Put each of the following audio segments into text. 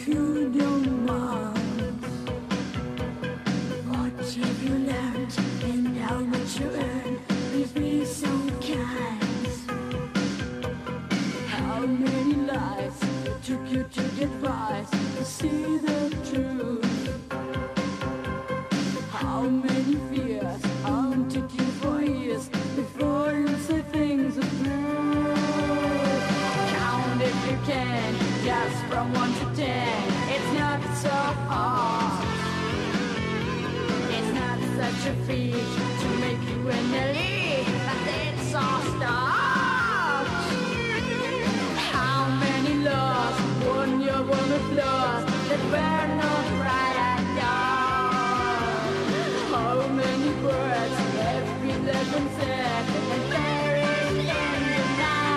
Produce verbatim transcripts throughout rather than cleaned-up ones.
you don't mind. What have you learned and how much you earn? Please be so kind. How many lives it took you to get wise, to see the truth? How many fears haunted you for years before you say things are blue? Count if you can, just from one to ten. It's not so hard. It's not such a feat to make you in the lead, but it's all start. How many lost won your one applause that were not right at all? How many words have been left unsaid and buried in the night?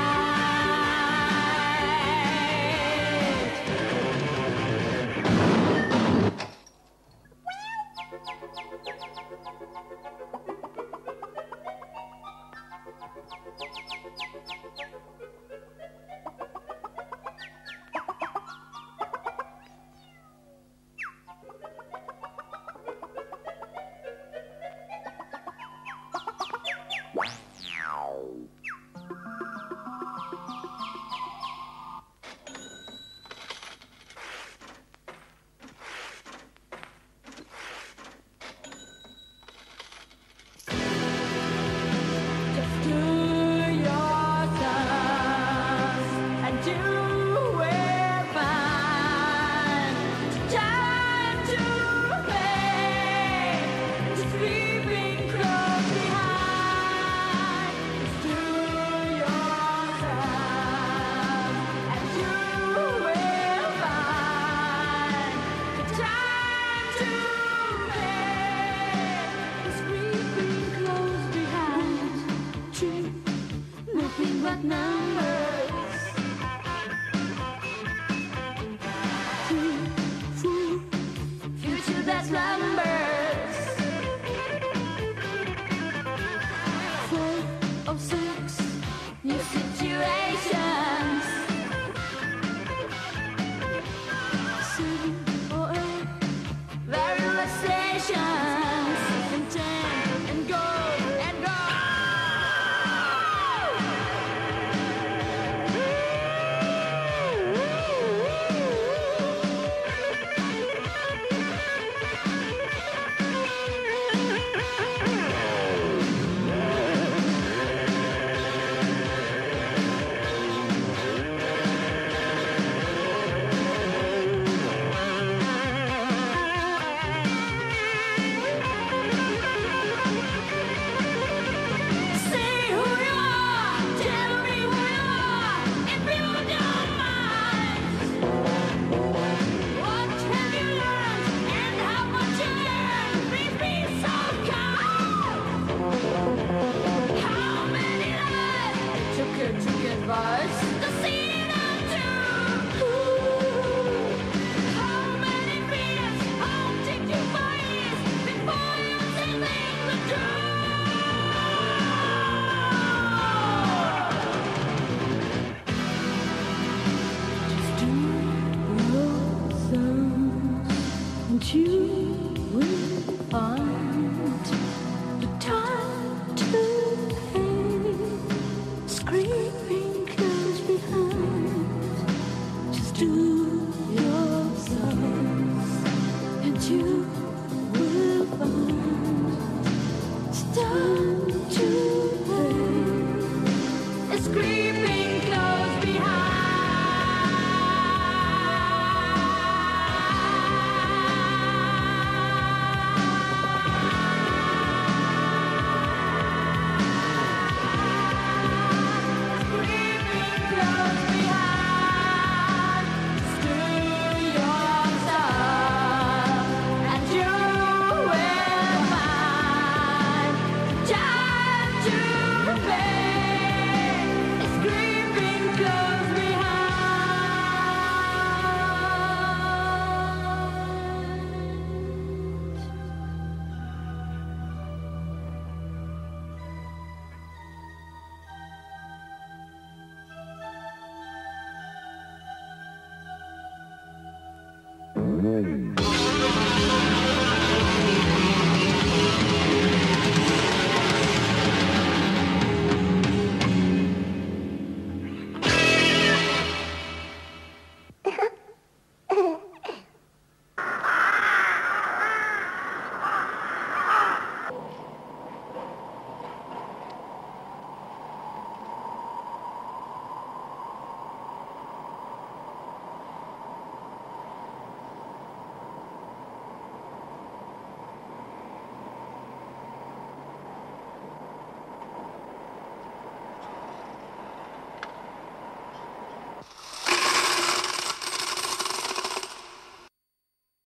home.